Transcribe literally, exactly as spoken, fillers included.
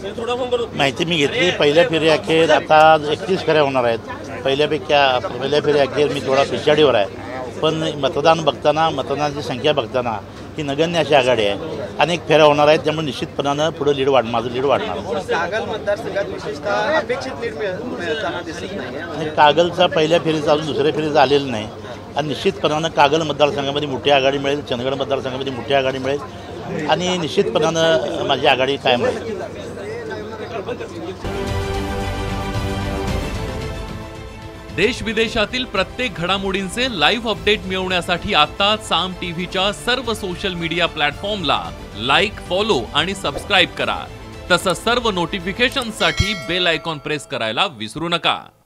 माहिती मी घेतली. पहिल्या फेरी अखेर आता एकतीस फेऱ्या होणार आहेत. पहिल्यापेक्षा पहिल्या फेरी अखेर मी थोडा पिछाडीवर आहे, पण मतदान बघताना मतदानाची संख्या बघताना ही नगण्य अशी आघाडी आहे. अनेक फेऱ्या होणार आहेत, त्यामुळे निश्चितपणानं पुढे लीड वाढ माझं लीड वाढणार. कागल मतदारसंघात विशेषतः अपेक्षित लीड मिळताना दिसत नाही. कागलचा पहिल्या फेरीचा अजून दुसऱ्या फेरीचा आलेलं नाही आणि निश्चितपणानं कागल मतदारसंघामध्ये मोठी आघाडी मिळेल, चंदगड मतदारसंघामध्ये मोठी आघाडी मिळेल आणि निश्चितपणानं माझी आघाडी कायम राहील. देश विदेशातील प्रत्येक घडामोडींचे लाईव्ह अपडेट मिळवण्यासाठी आता साम टीव्हीच्या सर्व सोशल मीडिया प्लॅटफॉर्मला लाईक, फॉलो आणि सबस्क्राईब करा. तसंच सर्व नोटिफिकेशनसाठी बेल आयकॉन प्रेस करायला विसरू नका.